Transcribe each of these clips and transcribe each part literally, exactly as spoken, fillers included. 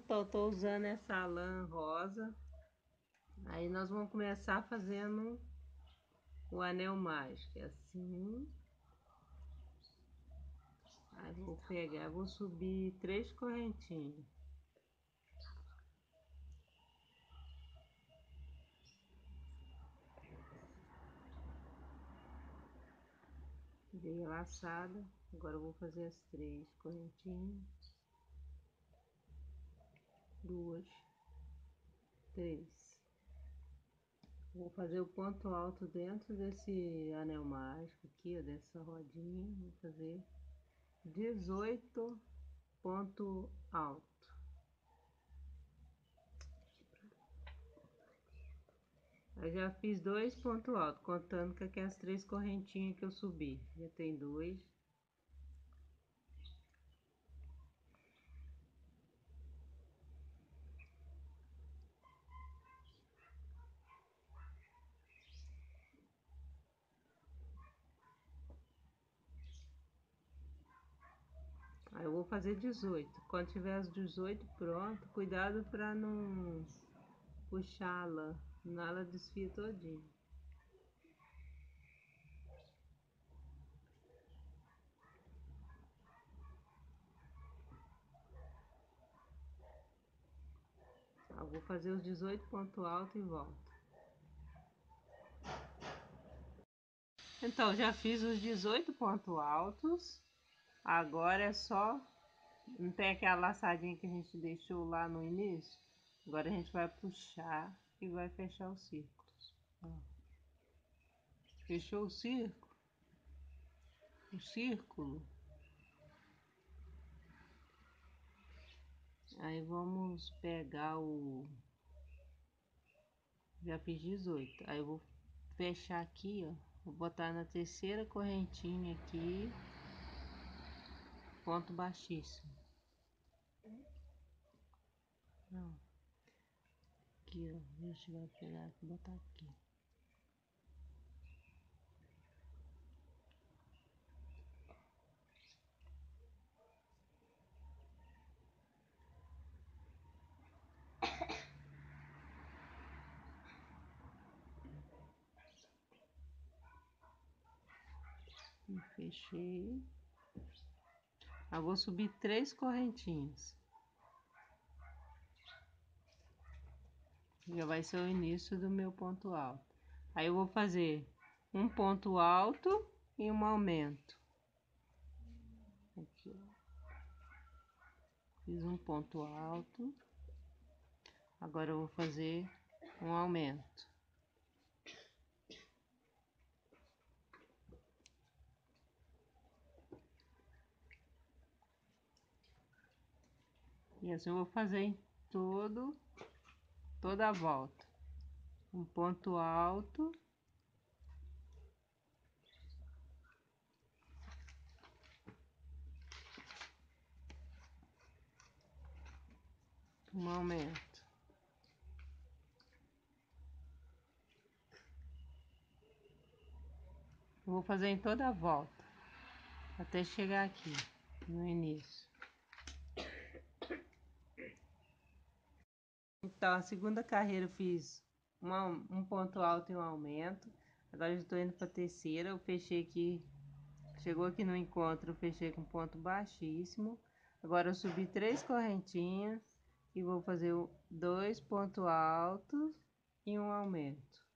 Então, tô usando essa lã rosa. Aí nós vamos começar fazendo o anel mágico, assim. Aí vou pegar, vou subir três correntinhas. Dei a laçada, agora eu vou fazer as três correntinhas. Duas, três. Vou fazer o ponto alto dentro desse anel mágico aqui, ó, dessa rodinha. Vou fazer dezoito ponto alto. Eu já fiz dois pontos altos, contando com aquelas três correntinhas que eu subi. Já tem dois. Aí eu vou fazer dezoito. Quando tiver as dezoito pronto, cuidado para não puxar a lã, senão ela desfia todinha. Eu vou fazer os dezoito pontos altos e volto. Então, já fiz os dezoito pontos altos. Agora é só... Não tem aquela laçadinha que a gente deixou lá no início? Agora a gente vai puxar e vai fechar os círculos. Ó. Fechou o círculo? O círculo. Aí vamos pegar o... Já fiz dezoito. Aí eu vou fechar aqui, ó. Vou botar na terceira correntinha aqui. Ponto baixíssimo. Não. Aqui, ó. A gente vai pegar e botar aqui. E fechei. Eu vou subir três correntinhas. Já vai ser o início do meu ponto alto. Aí eu vou fazer um ponto alto e um aumento. Aqui, ó. Fiz um ponto alto. Agora eu vou fazer um aumento. E assim eu vou fazer em todo, toda a volta. Um ponto alto. Um aumento. Eu vou fazer em toda a volta, até chegar aqui, no início. Então, a segunda carreira eu fiz uma, um ponto alto e um aumento. Agora eu estou indo para a terceira, eu fechei aqui, chegou aqui no encontro, eu fechei com ponto baixíssimo. Agora eu subi três correntinhas e vou fazer dois pontos altos e um aumento.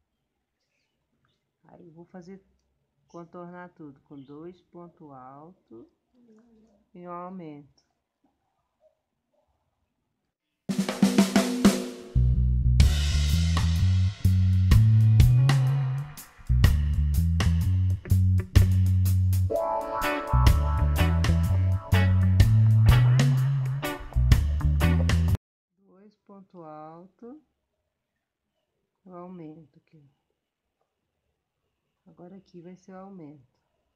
Aí eu vou fazer, contornar tudo com dois pontos altos e um aumento. Dois pontos altos, o aumento aqui. Agora aqui vai ser o aumento.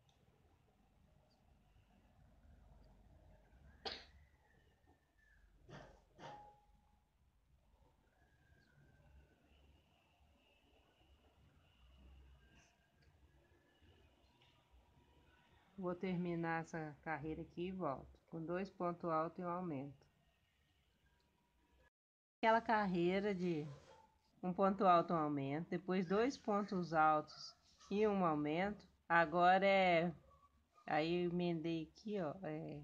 Vou terminar essa carreira aqui e volto com dois pontos altos e um aumento. aquela carreira de um ponto alto, um aumento, depois dois pontos altos e um aumento. Agora é, aí eu emendei aqui, ó, é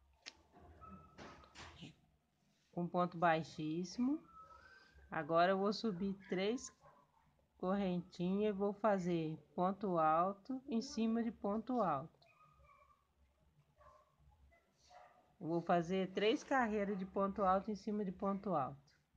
um ponto baixíssimo. Agora eu vou subir três correntinhas e vou fazer ponto alto em cima de ponto alto. Eu vou fazer três carreiras de ponto alto em cima de ponto alto.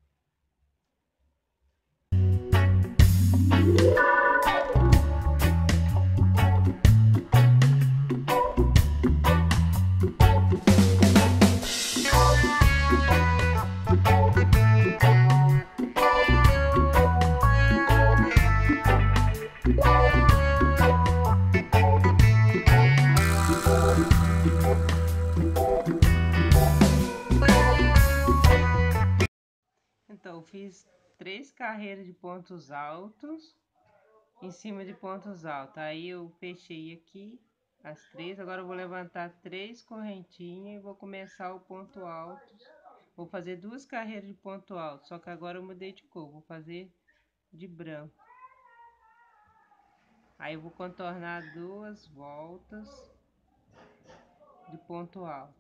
Então, eu fiz três carreiras de pontos altos em cima de pontos altos. Aí eu fechei aqui as três. Agora eu vou levantar três correntinhas e vou começar o ponto alto. Vou fazer duas carreiras de ponto alto, só que agora eu mudei de cor. Vou fazer de branco. Aí eu vou contornar duas voltas de ponto alto.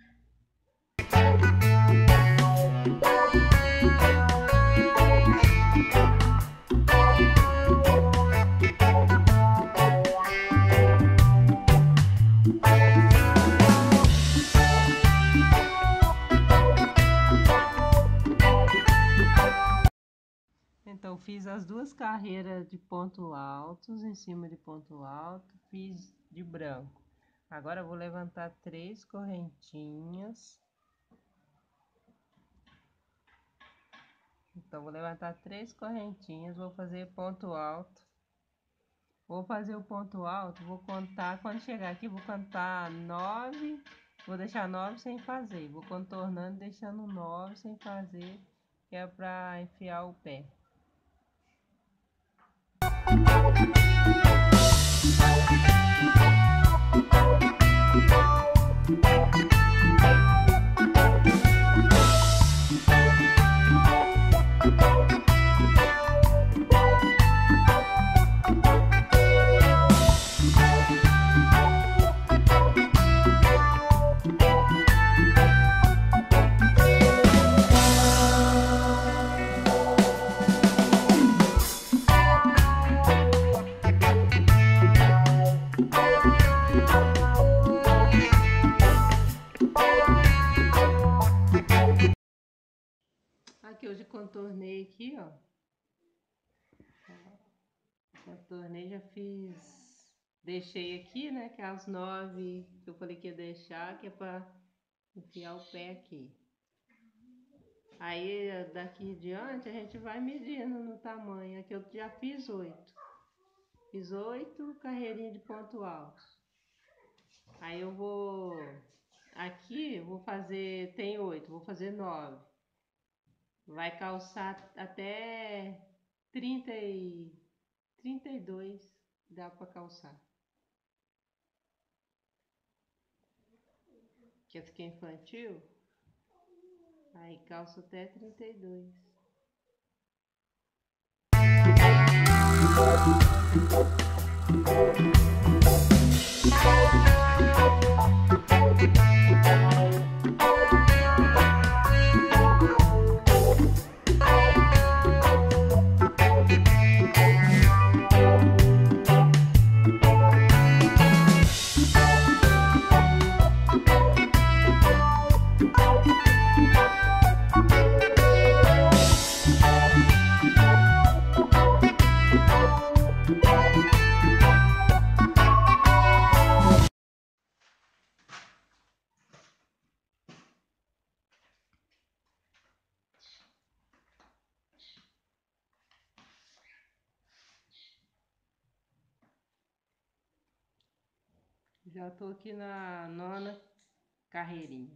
Então, fiz as duas carreiras de ponto altos em cima de ponto alto, fiz de branco. Agora eu vou levantar três correntinhas. Então, vou levantar três correntinhas, vou fazer ponto alto. Vou fazer o ponto alto, vou contar, quando chegar aqui, vou contar nove, vou deixar nove sem fazer. Vou contornando, deixando nove sem fazer, que é para enfiar o pé. Aqui eu já contornei aqui, ó. Contornei, já fiz, deixei aqui, né, que é as nove que eu falei que ia deixar, que é para enfiar o pé aqui. Aí daqui em diante a gente vai medindo no tamanho. Aqui eu já fiz oito. Fiz oito carreirinhas de ponto alto. Aí eu vou, aqui eu vou fazer, tem oito, vou fazer nove. Vai calçar até trinta e trinta e dois, dá para calçar. Que essa aqui é infantil, aí calça até trinta e dois. Já tô aqui na nona carreirinha.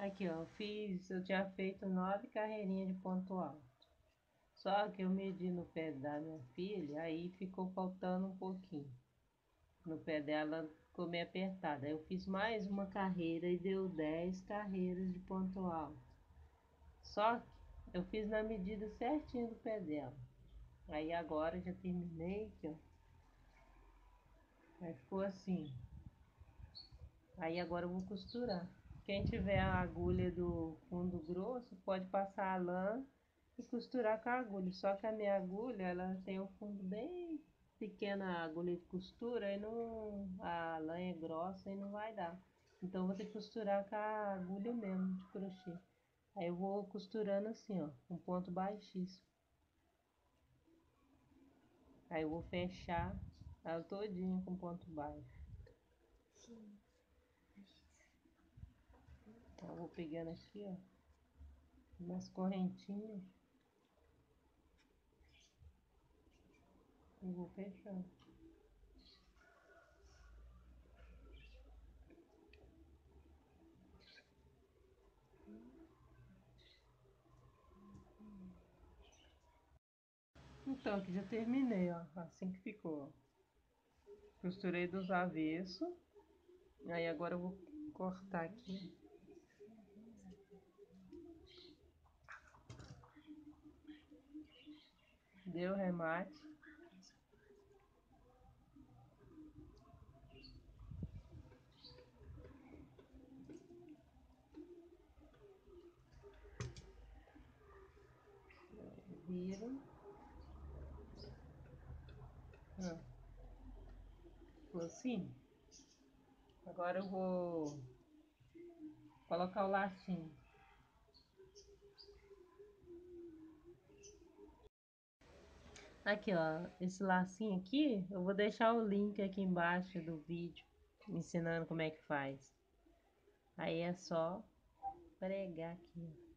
Aqui, ó, eu fiz, eu tinha feito nove carreirinhas de ponto alto. Só que eu medi no pé da minha filha, aí ficou faltando um pouquinho. No pé dela ficou meio apertado. Aí eu fiz mais uma carreira e deu dez carreiras de ponto alto. Só que eu fiz na medida certinho do pé dela. Aí agora já terminei aqui, ó. Aí ficou assim. Aí agora eu vou costurar. Quem tiver a agulha do fundo grosso, pode passar a lã e costurar com a agulha. Só que a minha agulha, ela tem um fundo bem pequeno, a agulha de costura, e não, a lã é grossa e não vai dar. Então eu vou ter que costurar com a agulha mesmo de crochê. Aí eu vou costurando assim, ó, um ponto baixíssimo. Aí eu vou fechar ela todinha com ponto baixo. Então eu vou pegando aqui, ó, umas correntinhas e vou fechando. Então aqui já terminei, ó, assim que ficou. Costurei dos avessos. Aí agora eu vou cortar aqui. Deu remate. Viro. Ah, ficou assim. Agora eu vou colocar o lacinho. Aqui, ó, esse lacinho aqui, eu vou deixar o link aqui embaixo do vídeo, ensinando como é que faz. Aí é só pregar aqui, ó.